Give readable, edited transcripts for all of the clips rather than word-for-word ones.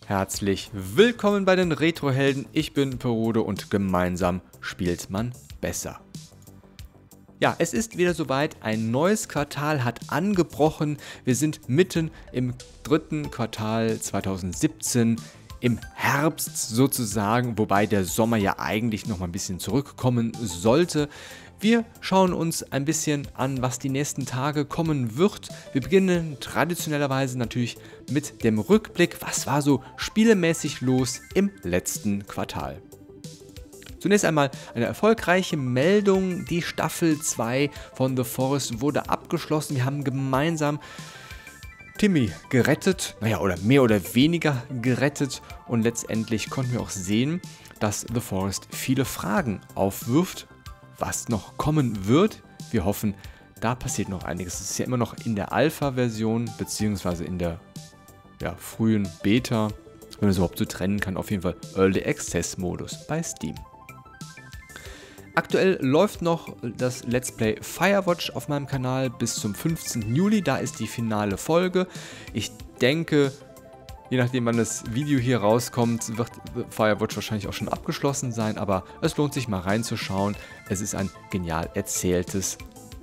Herzlich willkommen bei den Retrohelden. Ich bin Perode und gemeinsam spielt man besser. Ja, es ist wieder soweit. Ein neues Quartal hat angebrochen. Wir sind mitten im dritten Quartal 2017. Im Herbst sozusagen, wobei der Sommer ja eigentlich noch mal ein bisschen zurückkommen sollte. Wir schauen uns ein bisschen an, was die nächsten Tage kommen wird. Wir beginnen traditionellerweise natürlich mit dem Rückblick. Was war so spielemäßig los im letzten Quartal? Zunächst einmal eine erfolgreiche Meldung. Die Staffel 2 von The Forest wurde abgeschlossen. Wir haben gemeinsam Timmy gerettet, oder mehr oder weniger gerettet, und letztendlich konnten wir auch sehen, dass The Forest viele Fragen aufwirft, was noch kommen wird. Wir hoffen, da passiert noch einiges. Es ist ja immer noch in der Alpha-Version, beziehungsweise in der frühen Beta, wenn man es überhaupt so trennen kann, auf jeden Fall Early Access-Modus bei Steam. Aktuell läuft noch das Let's Play Firewatch auf meinem Kanal bis zum 15. Juli. Da ist die finale Folge. Ich denke, je nachdem wann das Video hier rauskommt, wird Firewatch wahrscheinlich auch schon abgeschlossen sein. Aber es lohnt sich mal reinzuschauen. Es ist ein genial erzähltes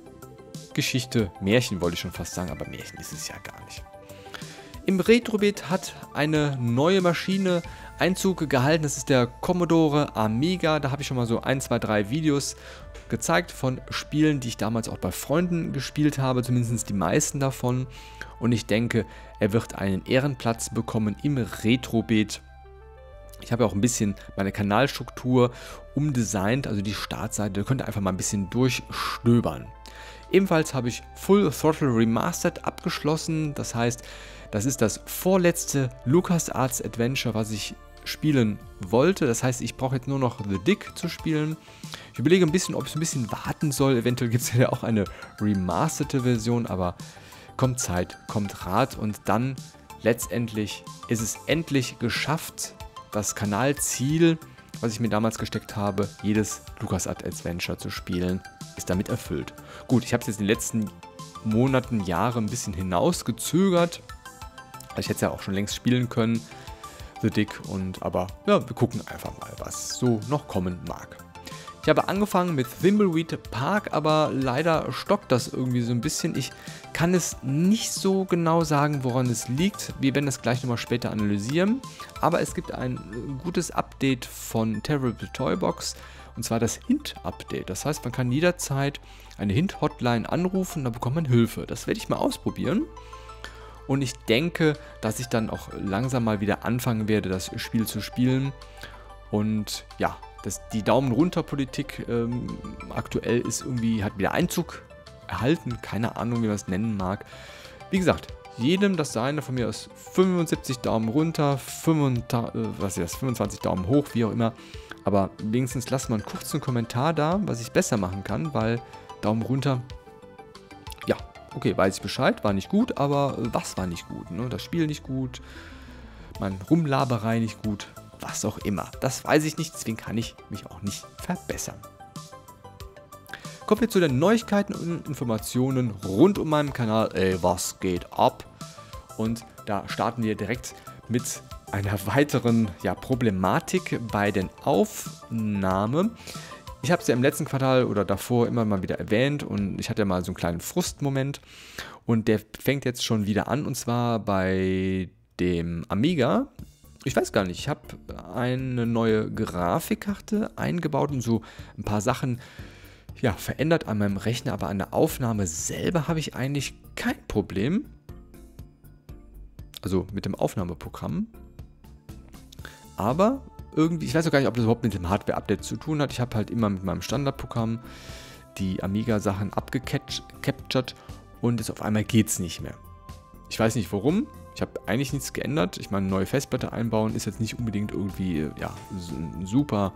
Märchen wollte ich schon fast sagen, aber Märchen ist es ja gar nicht. Im Retrobit hat eine neue Maschine Einzug gehalten. Das ist der Commodore Amiga. Da habe ich schon mal so 1, 2, 3 Videos gezeigt von Spielen, die ich damals auch bei Freunden gespielt habe, zumindest die meisten davon. Und ich denke, er wird einen Ehrenplatz bekommen im Retrobit. Ich habe auch ein bisschen meine Kanalstruktur umdesignt, also die Startseite, da könnt ihr einfach mal ein bisschen durchstöbern. Ebenfalls habe ich Full Throttle Remastered abgeschlossen. Das heißt, das ist das vorletzte LucasArts Adventure, was ich spielen wollte. Das heißt, ich brauche jetzt nur noch The Dig zu spielen. Ich überlege ein bisschen, ob ich ein bisschen warten soll. Eventuell gibt es ja auch eine remasterte Version, aber kommt Zeit, kommt Rat, und dann letztendlich ist es endlich geschafft. Das Kanalziel, was ich mir damals gesteckt habe, jedes LucasArts Adventure zu spielen, ist damit erfüllt. Gut, ich habe es jetzt in den letzten Monaten, Jahren ein bisschen hinausgezögert. Ich hätte es ja auch schon längst spielen können, The Dig, aber wir gucken einfach mal, was so noch kommen mag. Ich habe angefangen mit Thimbleweed Park, aber leider stockt das irgendwie so ein bisschen. Ich kann es nicht so genau sagen, woran es liegt. Wir werden das gleich nochmal später analysieren. Aber es gibt ein gutes Update von Terrible Toybox, und zwar das Hint-Update. Das heißt, man kann jederzeit eine Hint-Hotline anrufen, da bekommt man Hilfe. Das werde ich mal ausprobieren. Und ich denke, dass ich dann auch langsam mal wieder anfangen werde, das Spiel zu spielen. Und ja, die Daumen-runter-Politik aktuell ist irgendwie, hat wieder Einzug erhalten. Keine Ahnung, wie man es nennen mag. Wie gesagt, jedem das seine, von mir aus 75 Daumen runter, 25 Daumen hoch, wie auch immer. Aber wenigstens lasst mal einen kurzen Kommentar da, was ich besser machen kann, weil Daumen runter, ja, okay, weiß ich Bescheid, war nicht gut, aber was war nicht gut? Ne? Das Spiel nicht gut, meine Rumlaberei nicht gut, was auch immer. Das weiß ich nicht, deswegen kann ich mich auch nicht verbessern. Kommen wir zu den Neuigkeiten und Informationen rund um meinen Kanal. Was geht ab? Und da starten wir direkt mit einer weiteren Problematik bei den Aufnahmen. Ich habe es ja im letzten Quartal oder davor immer mal wieder erwähnt, und ich hatte mal so einen kleinen Frustmoment, und der fängt jetzt schon wieder an, und zwar bei dem Amiga. Ich weiß gar nicht, ich habe eine neue Grafikkarte eingebaut und so ein paar Sachen verändert an meinem Rechner, aber an der Aufnahme selber habe ich eigentlich kein Problem. Also mit dem Aufnahmeprogramm. Aber irgendwie, ich weiß auch gar nicht, ob das überhaupt mit dem Hardware-Update zu tun hat. Ich habe halt immer mit meinem Standardprogramm die Amiga-Sachen abgecaptured, und jetzt auf einmal geht es nicht mehr. Ich weiß nicht warum. Ich habe eigentlich nichts geändert. Ich meine, eine neue Festplatte einbauen ist jetzt nicht unbedingt irgendwie super.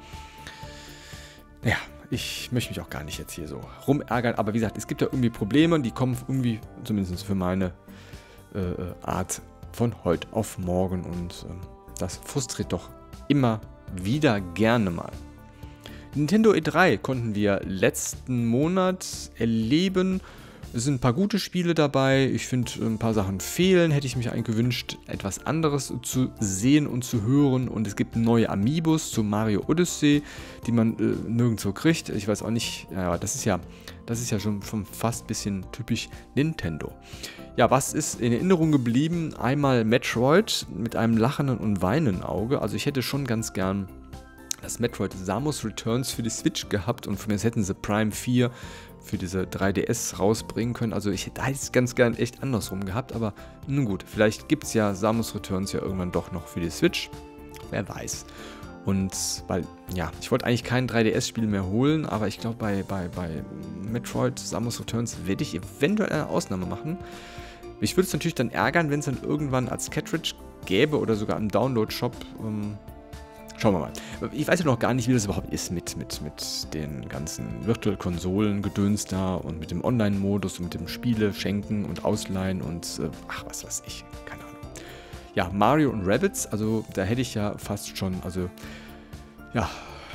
Ich möchte mich auch gar nicht jetzt hier so rumärgern. Aber wie gesagt, es gibt ja irgendwie Probleme, die kommen irgendwie, zumindest für meine Art, von heute auf morgen, und das frustriert doch immer wieder gerne mal. Nintendo E3 konnten wir letzten Monat erleben. Es sind ein paar gute Spiele dabei. Ich finde, ein paar Sachen fehlen. Hätte ich mich eigentlich gewünscht, etwas anderes zu sehen und zu hören. Und es gibt neue Amiibos zu Mario Odyssey, die man nirgendwo kriegt. Ich weiß auch nicht, ja, das ist ja schon fast ein bisschen typisch Nintendo. Ja, was ist in Erinnerung geblieben? Einmal Metroid mit einem lachenden und weinenden Auge. Also ich hätte schon ganz gern das Metroid Samus Returns für die Switch gehabt und von mir hätten sie Prime 4 für diese 3DS rausbringen können. Also ich hätte es ganz gern echt andersrum gehabt, aber nun gut, vielleicht gibt es ja Samus Returns ja irgendwann doch noch für die Switch. Wer weiß. Und weil, ja, ich wollte eigentlich kein 3DS-Spiel mehr holen, aber ich glaube bei Metroid Samus Returns werde ich eventuell eine Ausnahme machen. Mich würde es natürlich dann ärgern, wenn es dann irgendwann als Cartridge gäbe oder sogar im Download-Shop. Schauen wir mal. Ich weiß ja noch gar nicht, wie das überhaupt ist mit den ganzen Virtual-Konsolen-Gedöns da und mit dem Online-Modus und mit dem Spiele schenken und ausleihen und ach, was weiß ich. Keine Ahnung. Ja, Mario und Rabbids, also da hätte ich ja fast schon, also ja,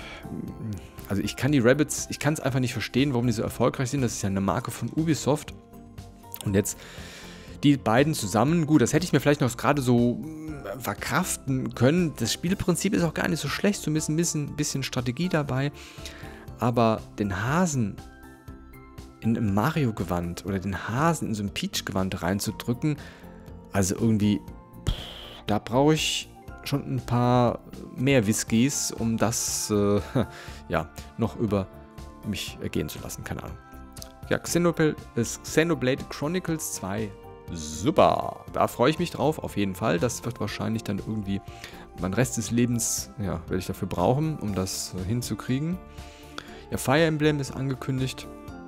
also ich kann die Rabbids, ich kann es einfach nicht verstehen, warum die so erfolgreich sind. Das ist ja eine Marke von Ubisoft. Und jetzt die beiden zusammen, gut, das hätte ich mir vielleicht noch gerade so verkraften können. Das Spielprinzip ist auch gar nicht so schlecht, so ein bisschen Strategie dabei. Aber den Hasen in einem Mario-Gewand oder den Hasen in so ein Peach-Gewand reinzudrücken, also irgendwie, da brauche ich schon ein paar mehr Whiskys, um das ja, noch über mich ergehen zu lassen. Keine Ahnung. Ja, Xenoblade Chronicles 2. Super, da freue ich mich drauf, auf jeden Fall. Das wird wahrscheinlich dann irgendwie meinen Rest des Lebens, ja, werde ich dafür brauchen, um das hinzukriegen. Ja, Fire Emblem ist angekündigt.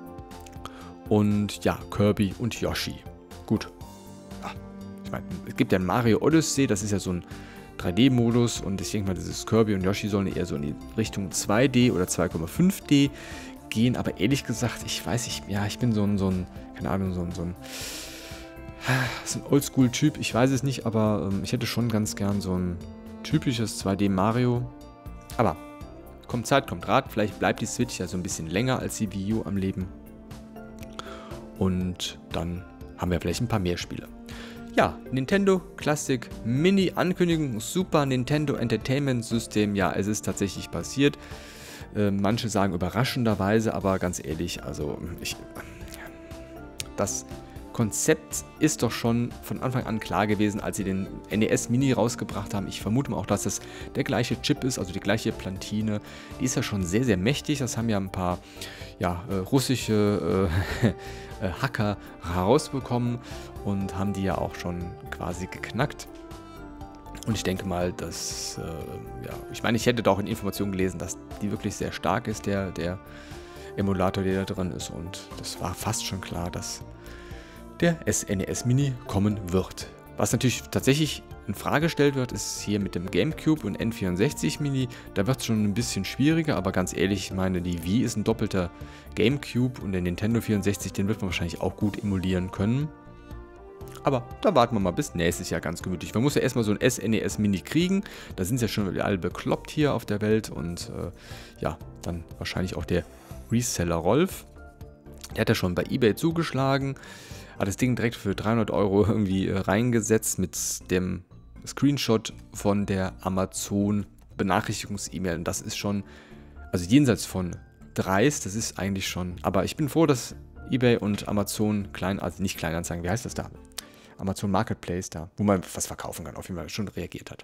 Und ja, Kirby und Yoshi. Gut. Ja, ich meine, es gibt ja Mario Odyssey, das ist ja so ein 3D-Modus und ich denke mal, dieses Kirby und Yoshi sollen eher so in die Richtung 2D oder 2,5D gehen, aber ehrlich gesagt, ich weiß nicht, ja, ich bin so ein keine Ahnung, so ein Oldschool-Typ, ich weiß es nicht, aber ich hätte schon ganz gern so ein typisches 2D-Mario. Aber kommt Zeit, kommt Rat, vielleicht bleibt die Switch ja so ein bisschen länger als die Wii U am Leben. Und dann haben wir vielleicht ein paar mehr Spiele. Ja, Nintendo Classic Mini Ankündigung, Super Nintendo Entertainment System, ja, es ist tatsächlich passiert. Manche sagen überraschenderweise, aber ganz ehrlich, also das Konzept ist doch schon von Anfang an klar gewesen, als sie den NES Mini rausgebracht haben. Ich vermute mal auch, dass das der gleiche Chip ist, also die gleiche Platine. Die ist ja schon sehr, sehr mächtig. Das haben ja ein paar russische Hacker herausbekommen und haben die ja auch schon quasi geknackt. Und ich denke mal, dass, ich meine, ich hätte da auch in Informationen gelesen, dass die wirklich sehr stark ist, der Emulator, der da drin ist. Und das war fast schon klar, dass der SNES Mini kommen wird. Was natürlich tatsächlich in Frage gestellt wird, ist hier mit dem GameCube und N64 Mini. Da wird es schon ein bisschen schwieriger, aber ganz ehrlich, ich meine, die Wii ist ein doppelter GameCube und der Nintendo 64, den wird man wahrscheinlich auch gut emulieren können. Aber da warten wir mal bis nächstes Jahr ganz gemütlich. Man muss ja erstmal so ein SNES Mini kriegen. Da sind ja schon alle bekloppt hier auf der Welt und dann wahrscheinlich auch der Reseller Rolf. Der hat ja schon bei eBay zugeschlagen. Hat das Ding direkt für 300 € irgendwie reingesetzt mit dem Screenshot von der Amazon Benachrichtigungs-E-Mail. Und das ist schon, also jenseits von dreist, das ist eigentlich schon, aber ich bin froh, dass eBay und Amazon also nicht Kleinanzeigen, wie heißt das da? Amazon Marketplace da, wo man was verkaufen kann, auf jeden Fall schon reagiert hat.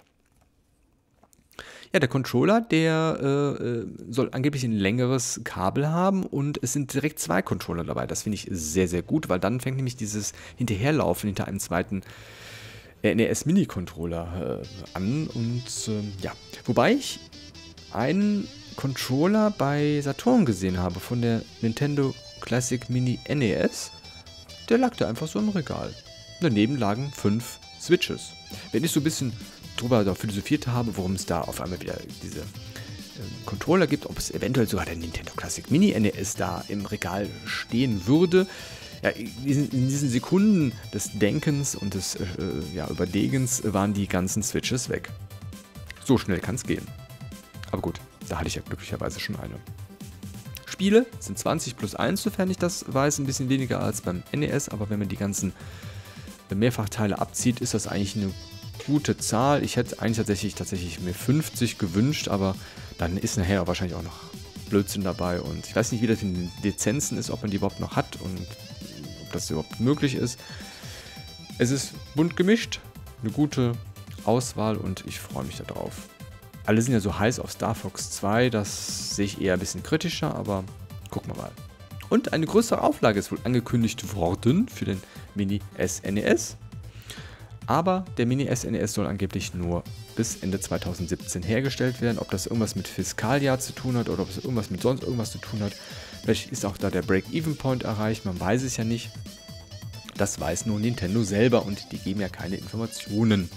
Ja, der Controller, der soll angeblich ein längeres Kabel haben und es sind direkt 2 Controller dabei. Das finde ich sehr, sehr gut, weil dann fängt nämlich dieses Hinterherlaufen hinter einem zweiten NES Mini Controller an. Und wobei ich einen Controller bei Saturn gesehen habe von der Nintendo Classic Mini NES. Der lag da einfach so im Regal. Daneben lagen 5 Switches. Wenn ich so ein bisschen drüber philosophiert habe, warum es da auf einmal wieder diese Controller gibt, ob es eventuell sogar der Nintendo Classic Mini NES da im Regal stehen würde. Ja, in diesen Sekunden des Denkens und des Überlegens waren die ganzen Switches weg. So schnell kann es gehen. Aber gut, da hatte ich ja glücklicherweise schon eine. Spiele. Es sind 20 plus 1, sofern ich das weiß, ein bisschen weniger als beim NES, aber wenn man die ganzen Mehrfachteile abzieht, ist das eigentlich eine gute Zahl. Ich hätte eigentlich tatsächlich mir 50 gewünscht, aber dann ist nachher wahrscheinlich auch noch Blödsinn dabei und ich weiß nicht, wie das in den Lizenzen ist, ob man die überhaupt noch hat und ob das überhaupt möglich ist. Es ist bunt gemischt, eine gute Auswahl und ich freue mich darauf. Alle sind ja so heiß auf Star Fox 2, das sehe ich eher ein bisschen kritischer, aber gucken wir mal. Und eine größere Auflage ist wohl angekündigt worden für den Mini SNES. Aber der Mini SNES soll angeblich nur bis Ende 2017 hergestellt werden. Ob das irgendwas mit Fiskaljahr zu tun hat oder ob es irgendwas mit sonst irgendwas zu tun hat. Vielleicht ist auch da der Break-Even-Point erreicht, man weiß es ja nicht. Das weiß nur Nintendo selber und die geben ja keine Informationen.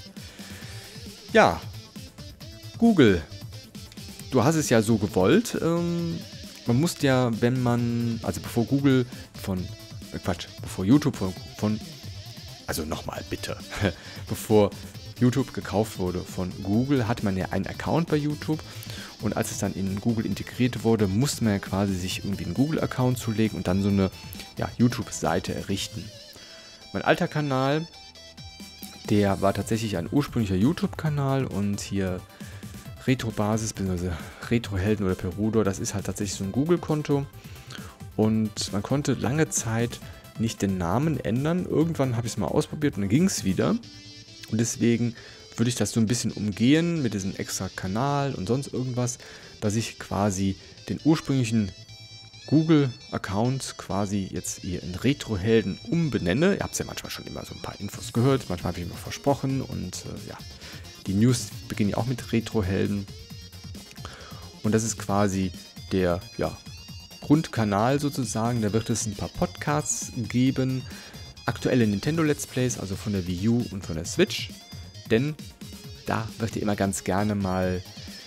Ja, Google. Du hast es ja so gewollt. Man muss ja, wenn man, also bevor Google bevor YouTube also nochmal bitte, bevor YouTube gekauft wurde von Google, hatte man ja einen Account bei YouTube und als es dann in Google integriert wurde, musste man ja quasi sich irgendwie einen Google-Account zulegen und dann so eine YouTube-Seite errichten. Mein alter Kanal, der war tatsächlich ein ursprünglicher YouTube-Kanal und hier Retro-Basis bzw. Retro-Helden oder Perudo, das ist halt tatsächlich so ein Google-Konto und man konnte lange Zeit nicht den Namen ändern. Irgendwann habe ich es mal ausprobiert und dann ging es wieder. Und deswegen würde ich das so ein bisschen umgehen mit diesem extra Kanal und sonst irgendwas, dass ich quasi den ursprünglichen Google-Account quasi jetzt hier in Retro-Helden umbenenne. Ihr habt ja manchmal schon immer so ein paar Infos gehört, manchmal habe ich mir versprochen und die News beginnen ja auch mit Retro-Helden. Und das ist quasi der, Grundkanal sozusagen, da wird es ein paar Podcasts geben, aktuelle Nintendo Let's Plays, also von der Wii U und von der Switch, denn da wird ja immer ganz gerne mal,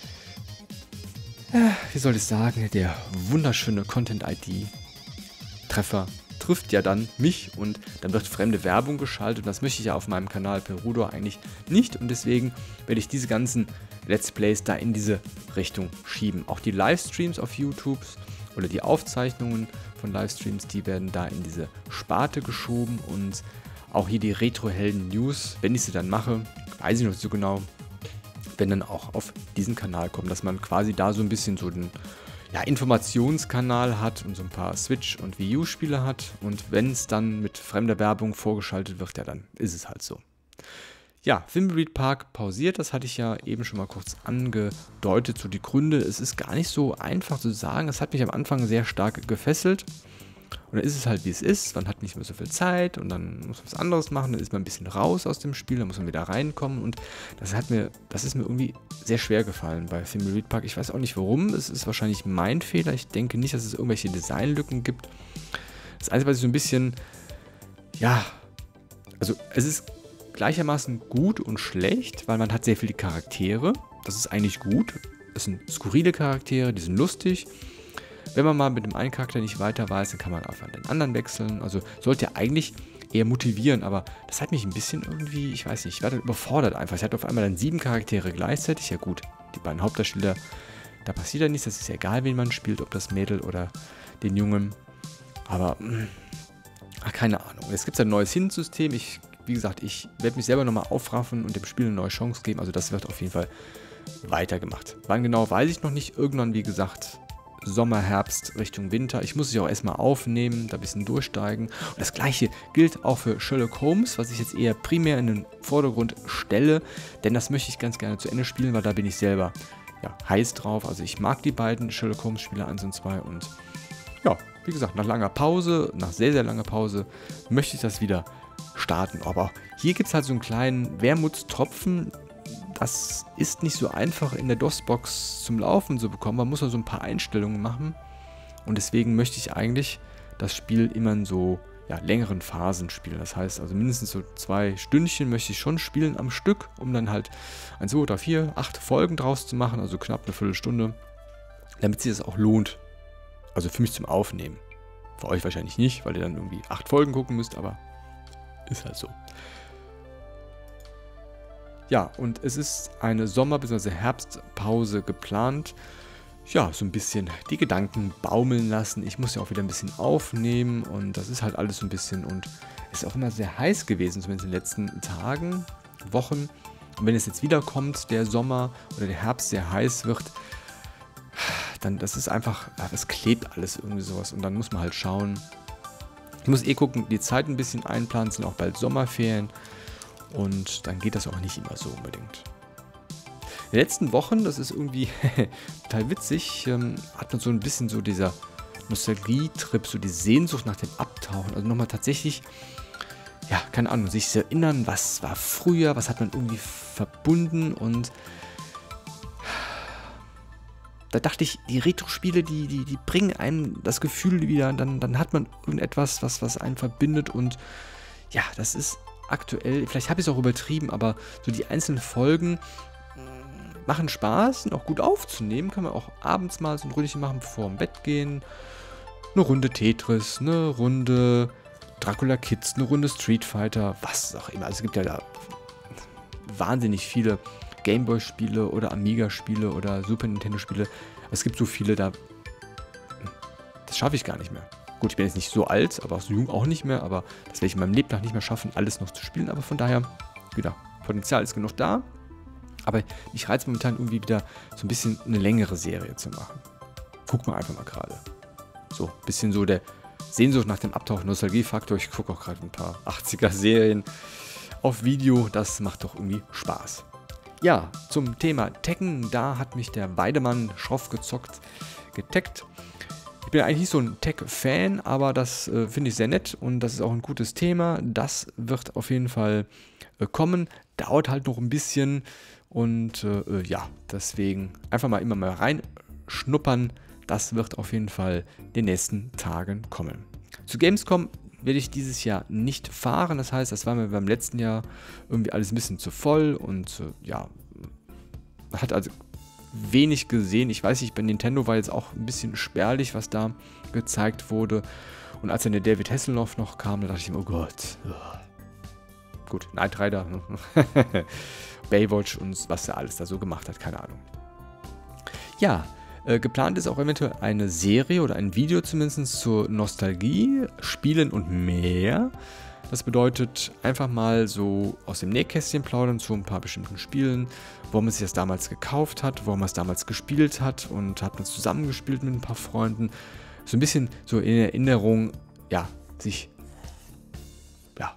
wie soll ich sagen, der wunderschöne Content-ID-Treffer trifft ja dann mich und dann wird fremde Werbung geschaltet und das möchte ich ja auf meinem Kanal Perudo eigentlich nicht und deswegen werde ich diese ganzen Let's Plays da in diese Richtung schieben. Auch die Livestreams auf YouTube oder die Aufzeichnungen von Livestreams, die werden da in diese Sparte geschoben und auch hier die Retro-Helden-News, wenn ich sie dann mache, weiß ich noch nicht so genau, wenn dann auch auf diesen Kanal kommen, dass man quasi da so ein bisschen so den Informationskanal hat und so ein paar Switch- und Wii U-Spiele hat und wenn es dann mit fremder Werbung vorgeschaltet wird, ja dann ist es halt so. Ja, Thimbleweed Park pausiert, das hatte ich ja eben schon mal kurz angedeutet, so die Gründe. Es ist gar nicht so einfach zu sagen, es hat mich am Anfang sehr stark gefesselt. Und dann ist es halt wie es ist, man hat nicht mehr so viel Zeit und dann muss man was anderes machen, dann ist man ein bisschen raus aus dem Spiel, dann muss man wieder reinkommen und das ist mir irgendwie sehr schwer gefallen bei Thimbleweed Park. Ich weiß auch nicht warum, es ist wahrscheinlich mein Fehler, ich denke nicht, dass es irgendwelche Designlücken gibt. Das Einzige, was ich so ein bisschen, also es ist gleichermaßen gut und schlecht, weil man hat sehr viele Charaktere. Das ist eigentlich gut. Das sind skurrile Charaktere, die sind lustig. Wenn man mal mit dem einen Charakter nicht weiter weiß, dann kann man auf den anderen wechseln. Also sollte ja eigentlich eher motivieren, aber das hat mich ein bisschen irgendwie, ich weiß nicht, ich war dann überfordert einfach. Ich hatte auf einmal dann 7 Charaktere gleichzeitig. Ja gut, die beiden Hauptdarsteller, da passiert ja nichts. Das ist ja egal, wen man spielt, ob das Mädel oder den Jungen. Aber, keine Ahnung. Es gibt ein neues Hint-System. Wie gesagt, ich werde mich selber nochmal aufraffen und dem Spiel eine neue Chance geben. Also das wird auf jeden Fall weitergemacht. Wann genau, weiß ich noch nicht. Irgendwann, wie gesagt, Sommer, Herbst, Richtung Winter. Ich muss es ja auch erstmal aufnehmen, da ein bisschen durchsteigen. Und das gleiche gilt auch für Sherlock Holmes, was ich jetzt eher primär in den Vordergrund stelle. Denn das möchte ich ganz gerne zu Ende spielen, weil da bin ich selber heiß drauf. Also ich mag die beiden Sherlock Holmes Spiele 1 und 2 und wie gesagt, nach langer Pause, nach sehr, sehr langer Pause, möchte ich das wieder starten. Aber hier gibt es halt so einen kleinen Wermutstropfen. Das ist nicht so einfach in der DOS-Box zum Laufen zu bekommen. Man muss so ein paar Einstellungen machen. Und deswegen möchte ich eigentlich das Spiel immer in so längeren Phasen spielen. Das heißt also mindestens so 2 Stündchen möchte ich schon spielen am Stück, um dann halt 1, 2, 3, 4, 8 Folgen draus zu machen. Also knapp eine Viertelstunde. Damit sich das auch lohnt. Also für mich zum Aufnehmen. Für euch wahrscheinlich nicht, weil ihr dann irgendwie 8 Folgen gucken müsst, aber ist halt so. Ja, und es ist eine Sommer- bzw. Herbstpause geplant. ja, so ein bisschen die Gedanken baumeln lassen. Ich muss ja auch wieder ein bisschen aufnehmen und das ist halt alles so ein bisschen und ist auch immer sehr heiß gewesen, zumindest in den letzten Tagen, Wochen. Und wenn es jetzt wieder kommt, der Sommer oder der Herbst sehr heiß wird, dann das ist einfach, ja, das klebt alles irgendwie sowas und dann muss man halt schauen. Ich muss gucken, die Zeit ein bisschen einplanen, es sind auch bald Sommerferien und dann geht das auch nicht immer so unbedingt. In den letzten Wochen, das ist irgendwie total witzig, hat man so ein bisschen so dieser Nostalgie-Trip, so die Sehnsucht nach dem Abtauchen, also nochmal tatsächlich, ja, keine Ahnung, sich zu erinnern, was war früher, was hat man irgendwie verbunden und da dachte ich, die Retro-Spiele, die bringen einem das Gefühl wieder, dann hat man irgendetwas, was einen verbindet und ja, das ist aktuell, vielleicht habe ich es auch übertrieben, aber so die einzelnen Folgen machen Spaß, sind auch gut aufzunehmen, kann man auch abends mal so ein Ründchen machen, bevor im Bett gehen, eine Runde Tetris, eine Runde Dracula Kids, eine Runde Street Fighter, was auch immer, also es gibt ja da wahnsinnig viele Gameboy-Spiele oder Amiga-Spiele oder Super Nintendo-Spiele. Es gibt so viele, das schaffe ich gar nicht mehr. Gut, ich bin jetzt nicht so alt, aber auch so jung auch nicht mehr, aber das werde ich in meinem Leben noch nicht mehr schaffen, alles noch zu spielen. Aber von daher, wieder, Potenzial ist genug da. Aber ich reize momentan irgendwie wieder so ein bisschen eine längere Serie zu machen. Guck mal einfach mal gerade. So, ein bisschen so der Sehnsucht nach dem Abtauchen, Nostalgie-Faktor. Ich gucke auch gerade ein paar 80er-Serien auf Video. Das macht doch irgendwie Spaß. Ja, zum Thema Tekken, da hat mich der Weidemann schroff getaggt. Ich bin eigentlich nicht so ein Tech-Fan, aber das finde ich sehr nett und das ist auch ein gutes Thema. Das wird auf jeden Fall kommen, dauert halt noch ein bisschen und ja, deswegen einfach mal immer mal reinschnuppern. Das wird auf jeden Fall in den nächsten Tagen kommen. Zu Gamescom werde ich dieses Jahr nicht fahren. Das heißt, das war mir beim letzten Jahr irgendwie alles ein bisschen zu voll und ja, man hat also wenig gesehen. Ich weiß nicht, bei Nintendo war jetzt auch ein bisschen spärlich, was da gezeigt wurde. Und als dann der David Hasselhoff noch kam, da dachte ich mir, oh Gott. Gut, Knight Rider, Baywatch und was er alles da so gemacht hat, keine Ahnung. Ja, geplant ist auch eventuell eine Serie oder ein Video zumindest zur Nostalgie, Spielen und mehr. Das bedeutet einfach mal so aus dem Nähkästchen plaudern zu ein paar bestimmten Spielen, warum man sich das damals gekauft hat, warum man es damals gespielt hat und hat man es zusammengespielt mit ein paar Freunden. So ein bisschen so in Erinnerung, ja, sich, ja,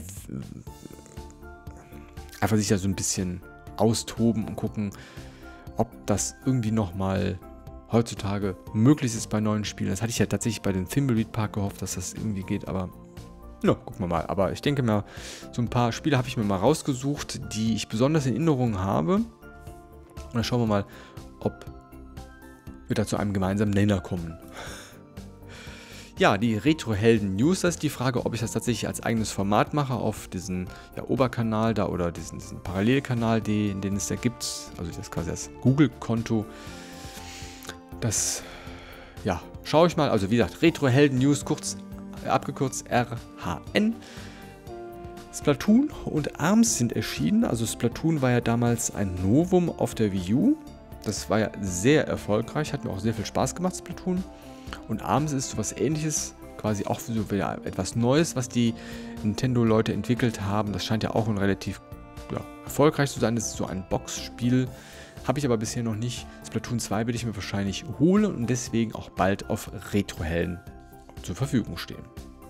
einfach sich da so ein bisschen austoben und gucken, ob das irgendwie nochmal heutzutage möglich ist bei neuen Spielen. Das hatte ich ja tatsächlich bei dem Thimbleweed Park gehofft, dass das irgendwie geht, aber ja, gucken wir mal. Aber ich denke mal, so ein paar Spiele habe ich mir mal rausgesucht, die ich besonders in Erinnerung habe. Und dann schauen wir mal, ob wir da zu einem gemeinsamen Nenner kommen. Ja, die Retro-Helden-News, das ist die Frage, ob ich das tatsächlich als eigenes Format mache auf diesen Oberkanal da oder diesen Parallelkanal, den es da gibt. Also das ist quasi das Google-Konto. Das, ja, schaue ich mal. Also wie gesagt, Retro-Helden-News, abgekürzt RHN. Splatoon und ARMS sind erschienen. Also Splatoon war ja damals ein Novum auf der Wii U. Das war ja sehr erfolgreich, hat mir auch sehr viel Spaß gemacht, Splatoon. Und ARMS ist so was Ähnliches, quasi auch so wieder etwas Neues, was die Nintendo-Leute entwickelt haben. Das scheint ja auch ein relativ erfolgreich zu sein. Das ist so ein Boxspiel. Habe ich aber bisher noch nicht. Splatoon 2 werde ich mir wahrscheinlich holen und deswegen auch bald auf Retro-Helden zur Verfügung stehen.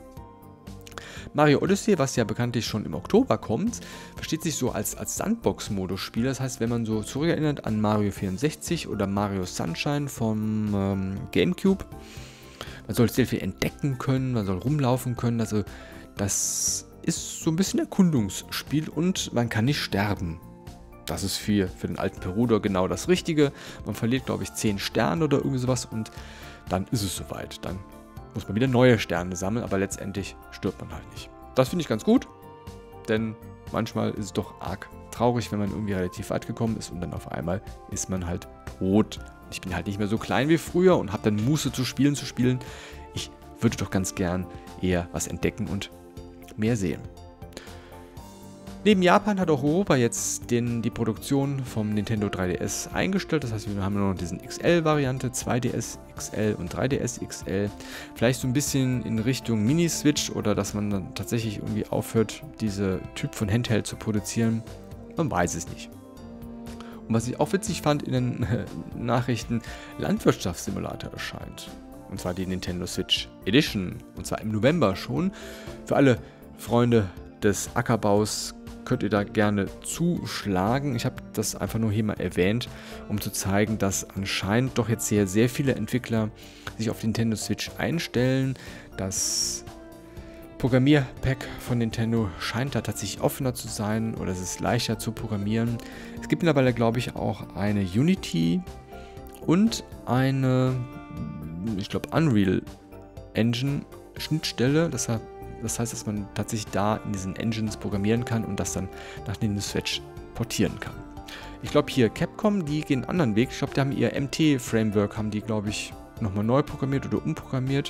Mario Odyssey, was ja bekanntlich schon im Oktober kommt, versteht sich so als Sandbox-Modus-Spiel. Das heißt, wenn man so zurückerinnert an Mario 64 oder Mario Sunshine vom GameCube, man soll sehr viel entdecken können, man soll rumlaufen können. Also das ist so ein bisschen Erkundungsspiel und man kann nicht sterben. Das ist für den alten Perudo genau das Richtige. Man verliert, glaube ich, 10 Sterne oder irgendwie sowas und dann ist es soweit. Dann muss man wieder neue Sterne sammeln, aber letztendlich stirbt man halt nicht. Das finde ich ganz gut, denn manchmal ist es doch arg traurig, wenn man irgendwie relativ weit gekommen ist und dann auf einmal ist man halt tot. Ich bin halt nicht mehr so klein wie früher und habe dann Muße zu spielen. Ich würde doch ganz gern eher was entdecken und mehr sehen. Neben Japan hat auch Europa jetzt die Produktion vom Nintendo 3DS eingestellt. Das heißt, wir haben nur noch diesen XL-Variante, 2DS XL und 3DS XL. Vielleicht so ein bisschen in Richtung Mini-Switch oder dass man dann tatsächlich irgendwie aufhört, diese Typ von Handheld zu produzieren. Man weiß es nicht. Und was ich auch witzig fand in den Nachrichten, Landwirtschaftssimulator erscheint. Und zwar die Nintendo Switch Edition. Und zwar im November schon. Für alle Freunde des Ackerbaus könnt ihr da gerne zuschlagen. Ich habe das einfach nur hier mal erwähnt, um zu zeigen, dass anscheinend doch jetzt sehr, sehr viele Entwickler sich auf die Nintendo Switch einstellen. Das Programmierpack von Nintendo scheint da tatsächlich offener zu sein oder es ist leichter zu programmieren. Es gibt mittlerweile, glaube ich, auch eine Unity und eine, ich glaube, Unreal Engine Schnittstelle. Das heißt, dass man tatsächlich da in diesen Engines programmieren kann und das dann nach Nintendo Switch portieren kann. Ich glaube hier Capcom, die gehen einen anderen Weg. Ich glaube, die haben ihr MT-Framework, haben die, glaube ich, nochmal neu programmiert oder umprogrammiert.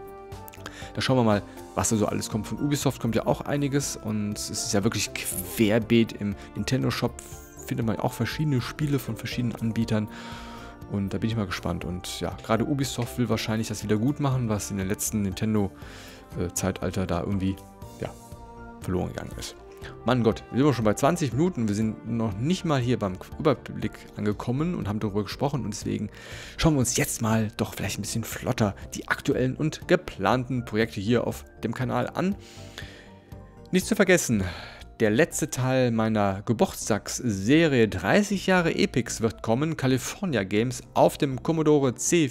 Da schauen wir mal, was da so alles kommt. Von Ubisoft kommt ja auch einiges und es ist ja wirklich querbeet im Nintendo Shop. Findet man auch verschiedene Spiele von verschiedenen Anbietern und da bin ich mal gespannt. Und ja, gerade Ubisoft will wahrscheinlich das wieder gut machen, was in den letzten Nintendo-Zeitalter da irgendwie verloren gegangen ist. Mann Gott, wir sind schon bei 20 Minuten. Wir sind noch nicht mal hier beim Überblick angekommen und haben darüber gesprochen. Und deswegen schauen wir uns jetzt mal doch vielleicht ein bisschen flotter die aktuellen und geplanten Projekte hier auf dem Kanal an. Nicht zu vergessen, der letzte Teil meiner Geburtstagsserie 30 Jahre Epics wird kommen. California Games auf dem Commodore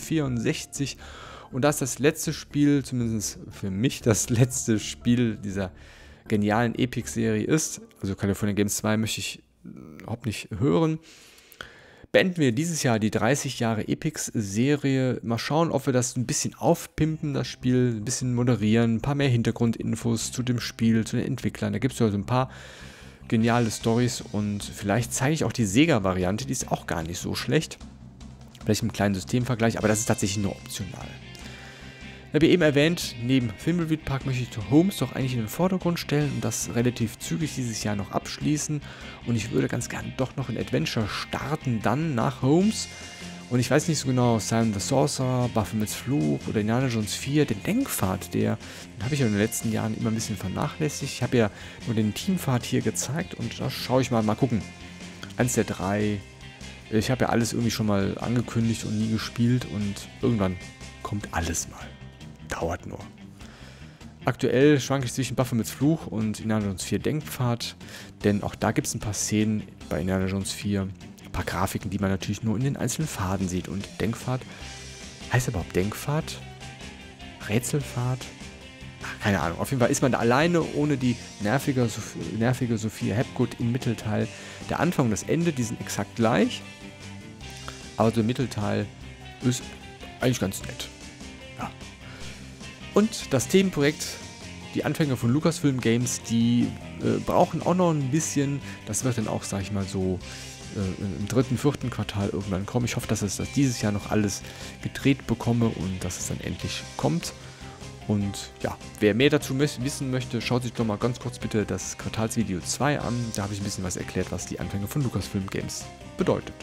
C64. Und das ist das letzte Spiel, zumindest für mich das letzte Spiel dieser genialen Epic-Serie ist. Also California Games 2 möchte ich überhaupt nicht hören. Beenden wir dieses Jahr die 30 Jahre Epics-Serie. Mal schauen, ob wir das ein bisschen aufpimpen, das Spiel, ein bisschen moderieren, ein paar mehr Hintergrundinfos zu dem Spiel, zu den Entwicklern. Da gibt es ja so ein paar geniale Storys und vielleicht zeige ich auch die Sega-Variante, die ist auch gar nicht so schlecht. Vielleicht im kleinen Systemvergleich, aber das ist tatsächlich nur optional. Ich habe eben erwähnt, neben Film Review Park möchte ich Homes doch eigentlich in den Vordergrund stellen und das relativ zügig dieses Jahr noch abschließen. Und ich würde ganz gerne doch noch ein Adventure starten, dann nach Homes. Und ich weiß nicht so genau, Simon the Sorcerer, Baphomets Fluch oder Indiana Jones 4, den Denkpfad, den habe ich ja in den letzten Jahren immer ein bisschen vernachlässigt. Ich habe ja nur den Teampfad hier gezeigt und da schaue ich mal gucken. Eins der drei. Ich habe ja alles irgendwie schon mal angekündigt und nie gespielt und irgendwann kommt alles mal. Dauert nur. Aktuell schwanke ich zwischen Baphomets Fluch und Indiana Jones 4 Denkpfad, denn auch da gibt es ein paar Szenen bei Indiana Jones 4, ein paar Grafiken, die man natürlich nur in den einzelnen Pfaden sieht. Und Denkpfad, heißt überhaupt Denkpfad? Rätselpfad? Ach, keine Ahnung. Auf jeden Fall ist man da alleine ohne die nervige Sophia Hapgood im Mittelteil. Der Anfang und das Ende, die sind exakt gleich, aber so im Mittelteil ist eigentlich ganz nett. Ja. Und das Themenprojekt, die Anfänger von Lucasfilm Games, die brauchen auch noch ein bisschen. Das wird dann auch, sag ich mal so, im 3., 4. Quartal irgendwann kommen. Ich hoffe, dass ich das dieses Jahr noch alles gedreht bekomme und dass es dann endlich kommt. Und ja, wer mehr dazu wissen möchte, schaut sich doch mal ganz kurz bitte das Quartalsvideo 2 an. Da habe ich ein bisschen was erklärt, was die Anfänge von Lucasfilm Games bedeutet.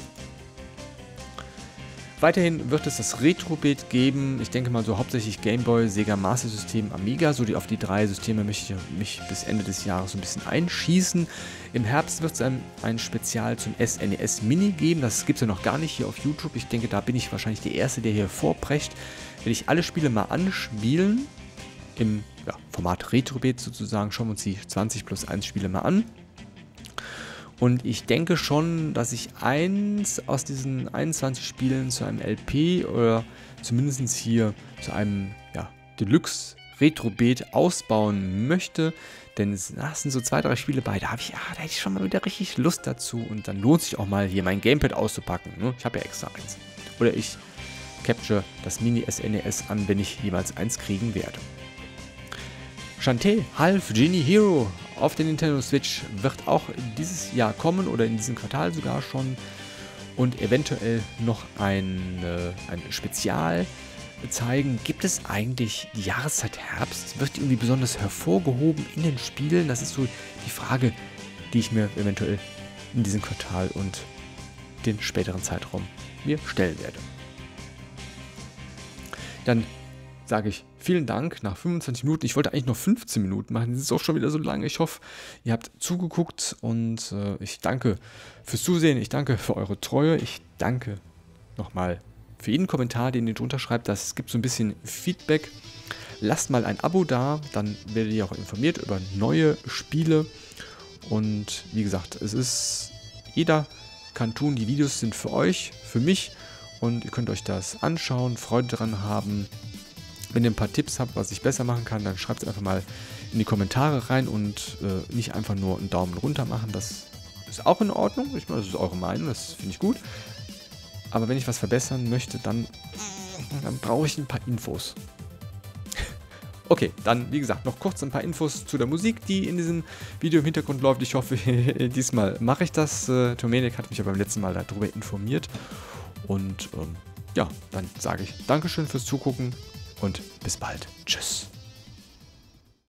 Weiterhin wird es das Retro-Beat geben. Ich denke mal so hauptsächlich Game Boy, Sega Master System, Amiga. So auf die 3 Systeme möchte ich mich bis Ende des Jahres so ein bisschen einschießen. Im Herbst wird es ein Spezial zum SNES Mini geben. Das gibt es ja noch gar nicht hier auf YouTube. Ich denke, da bin ich wahrscheinlich der Erste, der hier vorprescht. Werde ich alle Spiele mal anspielen. Im Format Retro-Beat sozusagen. Schauen wir uns die 20+1 Spiele mal an. Und ich denke schon, dass ich eins aus diesen 21 Spielen zu einem LP oder zumindest hier zu einem Deluxe Retro-Beat ausbauen möchte. Denn es sind so 2, 3 Spiele bei, da hätte ich schon mal wieder richtig Lust dazu. Und dann lohnt sich auch mal hier mein Gamepad auszupacken. Ne? Ich habe ja extra eins. Oder ich capture das Mini-SNES an, wenn ich jemals eins kriegen werde. Shantae Half Genie Hero auf der Nintendo Switch wird auch dieses Jahr kommen oder in diesem Quartal sogar schon und eventuell noch ein Spezial zeigen. Gibt es eigentlich die Jahreszeit Herbst? Wird die irgendwie besonders hervorgehoben in den Spielen? Das ist so die Frage, die ich mir eventuell in diesem Quartal und den späteren Zeitraum mir stellen werde. Dann sage ich vielen Dank nach 25 Minuten. Ich wollte eigentlich noch 15 Minuten machen. Das ist auch schon wieder so lange. Ich hoffe, ihr habt zugeguckt und ich danke fürs Zusehen. Ich danke für eure Treue. Ich danke nochmal für jeden Kommentar, den ihr drunter schreibt. Das gibt so ein bisschen Feedback. Lasst mal ein Abo da, dann werdet ihr auch informiert über neue Spiele. Und wie gesagt, jeder kann tun, die Videos sind für euch, für mich. Und ihr könnt euch das anschauen, Freude daran haben. Wenn ihr ein paar Tipps habt, was ich besser machen kann, dann schreibt es einfach mal in die Kommentare rein und nicht einfach nur einen Daumen runter machen. Das ist auch in Ordnung. Ich meine, das ist eure Meinung, das finde ich gut. Aber wenn ich was verbessern möchte, dann brauche ich ein paar Infos. Okay, dann wie gesagt noch kurz ein paar Infos zu der Musik, die in diesem Video im Hintergrund läuft. Ich hoffe, diesmal mache ich das. Tomenik hat mich ja beim letzten Mal darüber informiert. Und ja, dann sage ich Dankeschön fürs Zugucken und bis bald. Tschüss.